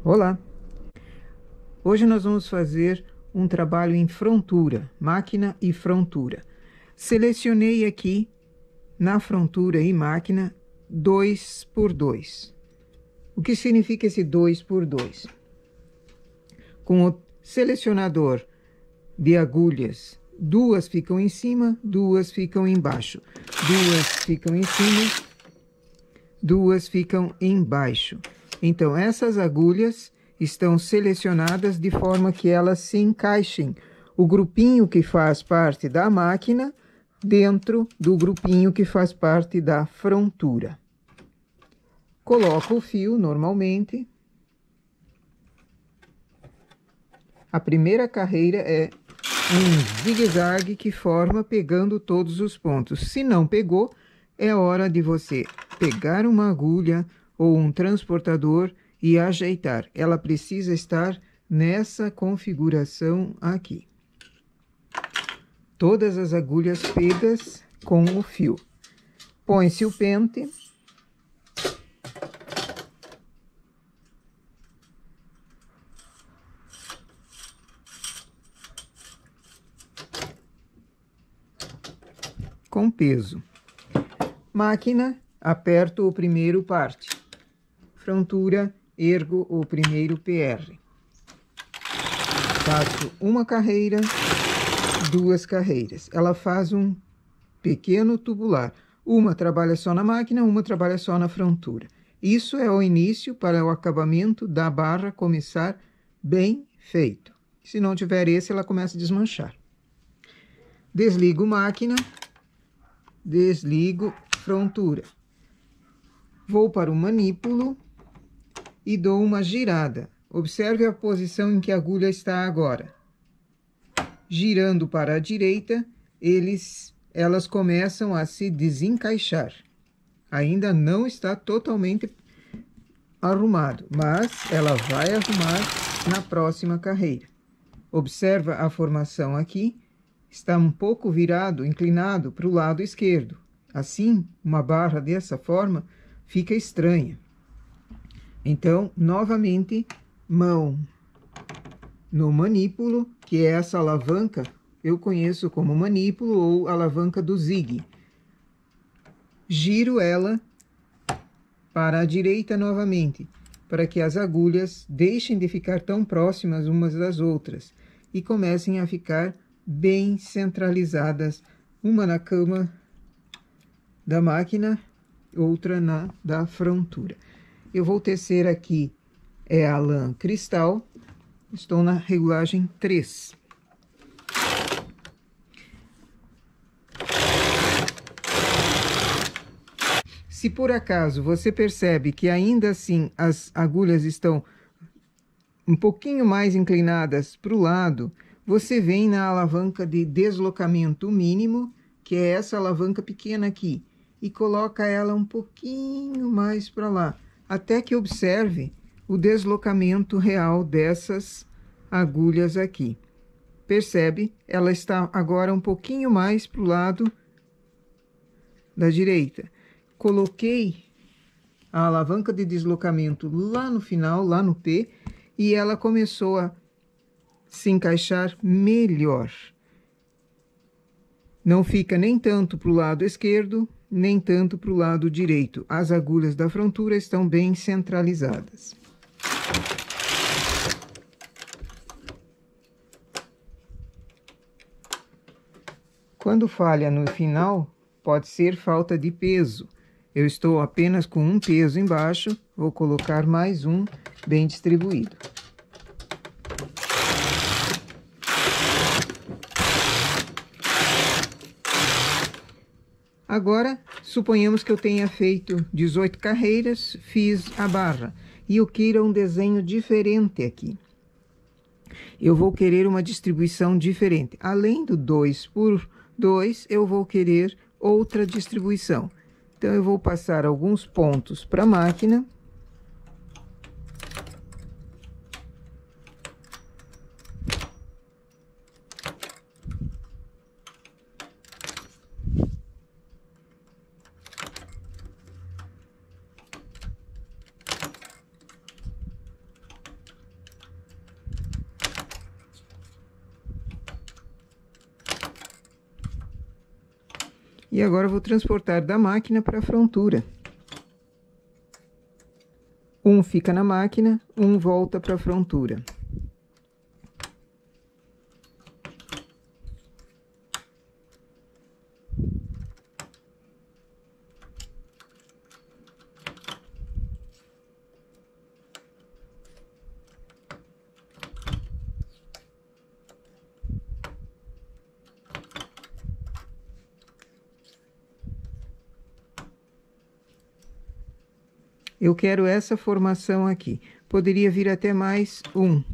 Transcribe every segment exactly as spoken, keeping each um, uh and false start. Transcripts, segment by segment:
Olá! Hoje nós vamos fazer um trabalho em frontura, máquina e frontura. Selecionei aqui na frontura e máquina dois por dois. O que significa esse dois por dois? Com o selecionador de agulhas, duas ficam em cima, duas ficam embaixo. Duas ficam em cima, duas ficam embaixo. Então, essas agulhas estão selecionadas de forma que elas se encaixem. O grupinho que faz parte da máquina dentro do grupinho que faz parte da frontura. Coloco o fio normalmente. A primeira carreira é um zigue-zague que forma pegando todos os pontos. Se não pegou, é hora de você pegar uma agulha ou um transportador e ajeitar. Ela precisa estar nessa configuração aqui. Todas as agulhas pegas com o fio. Põe-se o pente. Com peso. Máquina, aperto o primeiro parte. Frontura, ergo o primeiro P R. Faço uma carreira, duas carreiras. Ela faz um pequeno tubular. Uma trabalha só na máquina, uma trabalha só na frontura. Isso é o início para o acabamento da barra começar bem feito. Se não tiver esse, ela começa a desmanchar. Desligo máquina, desligo frontura. Vou para o manípulo e dou uma girada. Observe a posição em que a agulha está agora. Girando para a direita, eles, elas começam a se desencaixar. Ainda não está totalmente arrumado, mas ela vai arrumar na próxima carreira. Observa a formação aqui. Está um pouco virado, inclinado para o lado esquerdo. Assim, uma barra dessa forma fica estranha. Então, novamente, mão no manípulo, que é essa alavanca, eu conheço como manípulo ou alavanca do zigue. Giro ela para a direita novamente, para que as agulhas deixem de ficar tão próximas umas das outras e comecem a ficar bem centralizadas, uma na cama da máquina, outra na da frontura. Eu vou tecer aqui é a lã cristal, estou na regulagem três. Se por acaso você percebe que ainda assim as agulhas estão um pouquinho mais inclinadas para o lado, você vem na alavanca de deslocamento mínimo, que é essa alavanca pequena aqui, e coloca ela um pouquinho mais para lá, até que observe o deslocamento real dessas agulhas aqui. Percebe? Ela está agora um pouquinho mais para o lado da direita. Coloquei a alavanca de deslocamento lá no final, lá no P, e ela começou a se encaixar melhor. Não fica nem tanto para o lado esquerdo, nem tanto para o lado direito. As agulhas da frontura estão bem centralizadas. Quando falha no final, pode ser falta de peso. Eu estou apenas com um peso embaixo, vou colocar mais um bem distribuído. Agora, suponhamos que eu tenha feito dezoito carreiras, fiz a barra, e eu queira um desenho diferente aqui. Eu vou querer uma distribuição diferente. Além do dois por dois, eu vou querer outra distribuição. Então, eu vou passar alguns pontos para a máquina. E agora vou transportar da máquina para a frontura. Um fica na máquina, um volta para a frontura. Eu quero essa formação aqui. Poderia vir até mais um.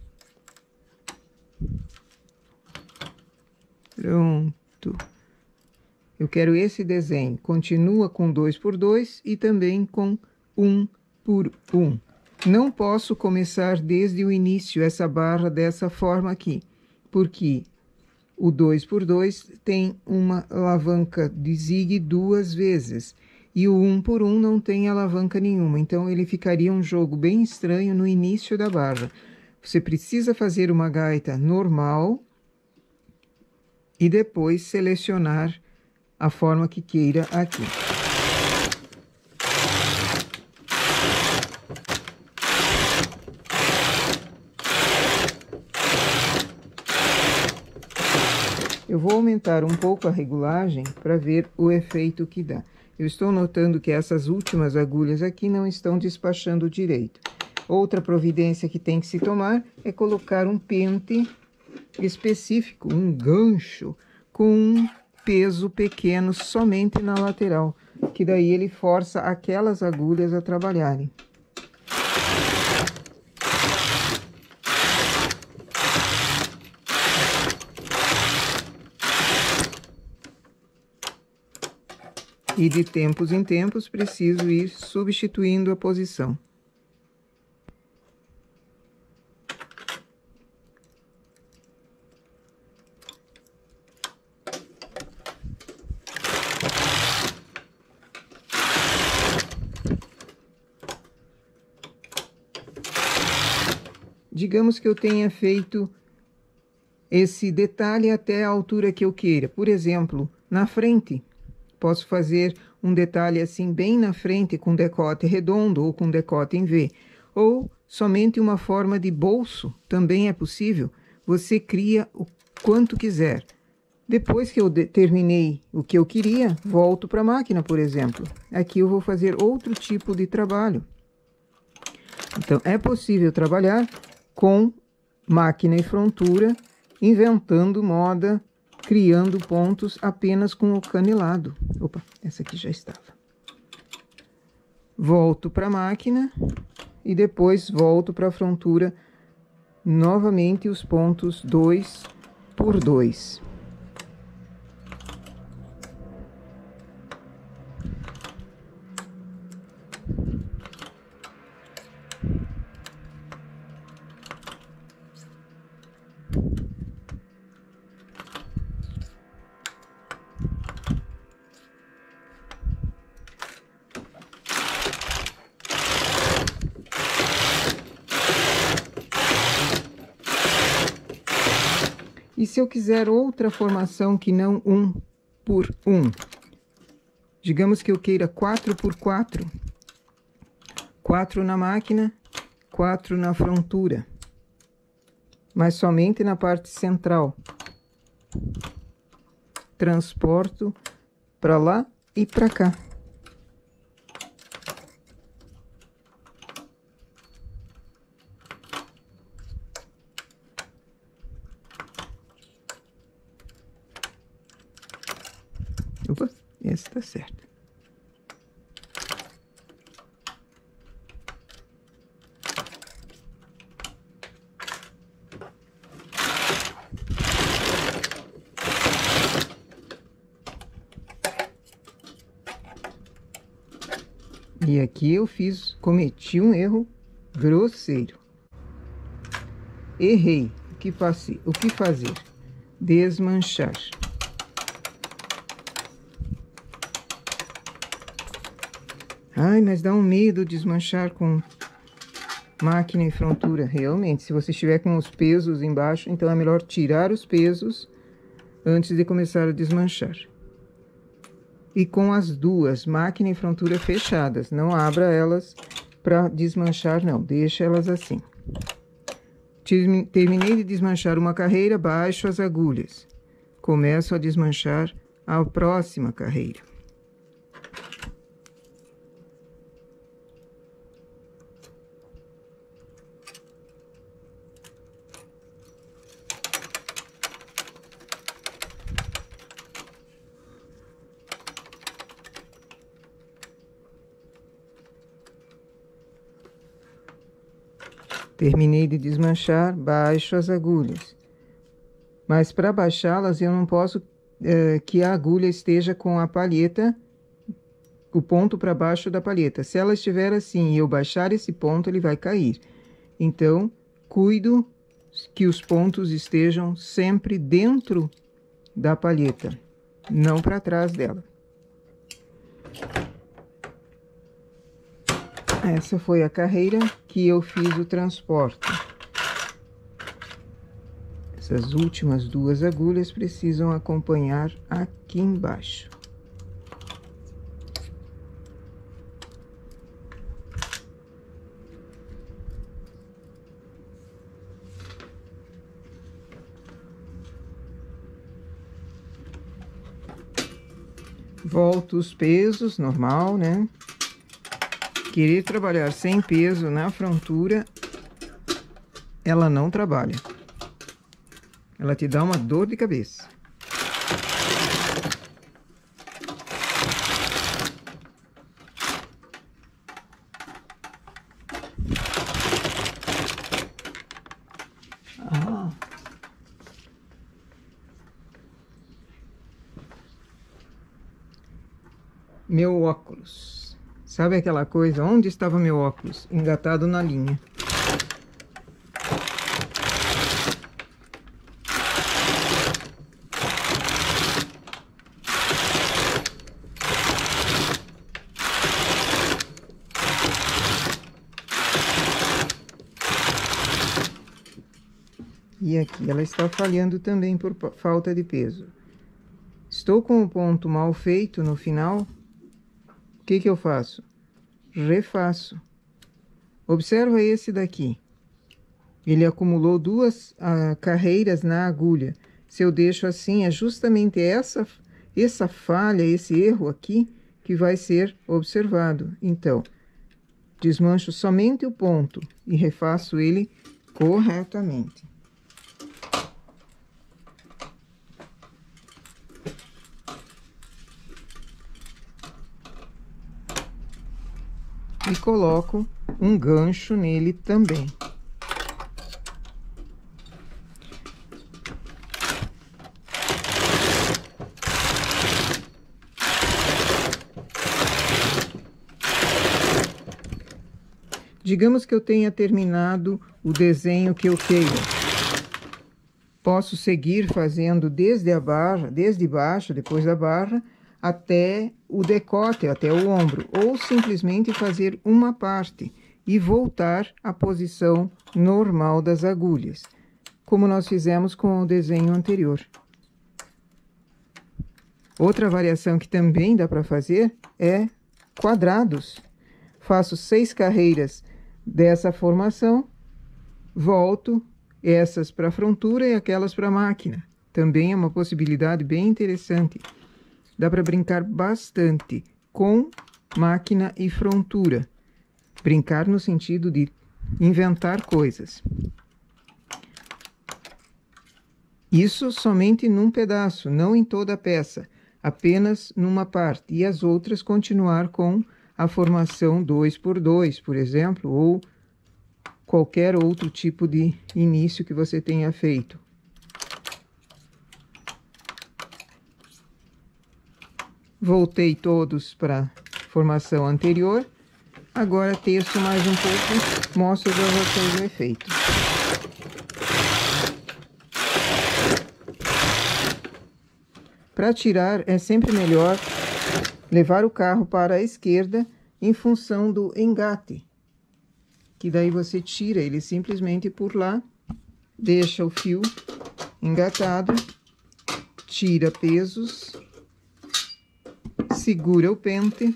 Pronto. Eu quero esse desenho. Continua com dois por dois e também com um por um. Não posso começar desde o início essa barra dessa forma aqui, porque o dois por dois tem uma alavanca de zig duas vezes. E o um por um não tem alavanca nenhuma, então ele ficaria um jogo bem estranho no início da barra. Você precisa fazer uma gaita normal e depois selecionar a forma que queira aqui. Eu vou aumentar um pouco a regulagem para ver o efeito que dá. Eu estou notando que essas últimas agulhas aqui não estão despachando direito. Outra providência que tem que se tomar é colocar um pente específico, um gancho, com um peso pequeno somente na lateral, que daí ele força aquelas agulhas a trabalharem. E de tempos em tempos preciso ir substituindo a posição. Digamos que eu tenha feito esse detalhe até a altura que eu queira. Por exemplo, na frente. Posso fazer um detalhe assim bem na frente com decote redondo ou com decote em V. Ou somente uma forma de bolso, também é possível. Você cria o quanto quiser. Depois que eu terminei o que eu queria, volto para a máquina, por exemplo. Aqui eu vou fazer outro tipo de trabalho. Então, é possível trabalhar com máquina e frontura, inventando moda, criando pontos apenas com o canelado. Opa, essa aqui já estava. Volto para a máquina e depois volto para a frontura novamente os pontos dois por dois. E se eu quiser outra formação que não um por um? Digamos que eu queira quatro por quatro. quatro na máquina, quatro na frontura. Mas somente na parte central. Transporto para lá e para cá. Opa, esse tá certo. E aqui eu fiz, cometi um erro grosseiro. Errei. O que fazer? O que fazer? Desmanchar. Ai, mas dá um medo desmanchar com máquina e frontura. Realmente, se você estiver com os pesos embaixo, então é melhor tirar os pesos antes de começar a desmanchar. e com as duas, máquina e frontura fechadas. Não abra elas para desmanchar, não. Deixa elas assim. Terminei de desmanchar uma carreira, baixo as agulhas. Começo a desmanchar a próxima carreira. Terminei de desmanchar, baixo as agulhas. Mas para baixá-las, eu não posso é, que a agulha esteja com a palheta, o ponto para baixo da palheta. Se ela estiver assim e eu baixar esse ponto, ele vai cair. Então, cuido que os pontos estejam sempre dentro da palheta, não para trás dela. Essa foi a carreira que eu fiz o transporte. Essas últimas duas agulhas precisam acompanhar aqui embaixo. Volto os pesos, normal, né? Querer trabalhar sem peso na frontura, ela não trabalha. Ela te dá uma dor de cabeça. Ah. Meu óculos. Sabe aquela coisa? Onde estava meu óculos? Engatado na linha. E aqui ela está falhando também por falta de peso. Estou com o ponto mal feito no final. O que que eu faço? Refaço. Observa esse daqui. Ele acumulou duas ah, carreiras na agulha. Se eu deixo assim, é justamente essa, essa falha, esse erro aqui, que vai ser observado. Então, desmancho somente o ponto e refaço ele corretamente. E coloco um gancho nele também. Digamos que eu tenha terminado o desenho que eu queira. Posso seguir fazendo desde a barra, desde baixo, depois da barra, até o decote, até o ombro, ou simplesmente fazer uma parte e voltar à posição normal das agulhas, como nós fizemos com o desenho anterior. Outra variação que também dá para fazer é quadrados. Faço seis carreiras dessa formação, volto essas para a frontura e aquelas para a máquina. Também é uma possibilidade bem interessante. Dá para brincar bastante com máquina e frontura. Brincar no sentido de inventar coisas. Isso somente num pedaço, não em toda a peça, apenas numa parte. E as outras continuar com a formação dois por dois, por exemplo, ou qualquer outro tipo de início que você tenha feito. Voltei todos para a formação anterior. Agora teço mais um pouco, mostro para vocês o efeito. Para tirar, é sempre melhor levar o carro para a esquerda em função do engate. Que daí você tira ele simplesmente por lá, deixa o fio engatado, tira pesos, segura o pente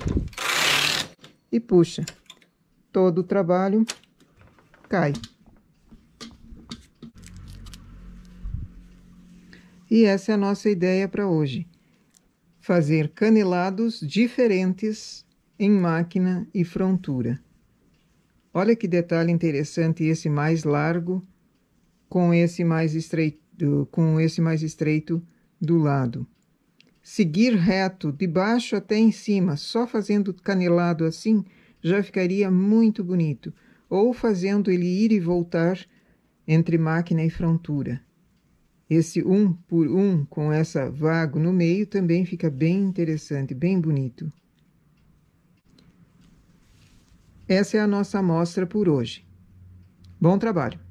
e puxa. Todo o trabalho cai. E essa é a nossa ideia para hoje. Fazer canelados diferentes em máquina e frontura. Olha que detalhe interessante esse mais largo com esse mais estreito, com esse mais estreito do lado. Seguir reto de baixo até em cima, só fazendo canelado assim, já ficaria muito bonito. Ou fazendo ele ir e voltar entre máquina e frontura. Esse um por um com essa vago no meio também fica bem interessante, bem bonito. Essa é a nossa amostra por hoje. Bom trabalho!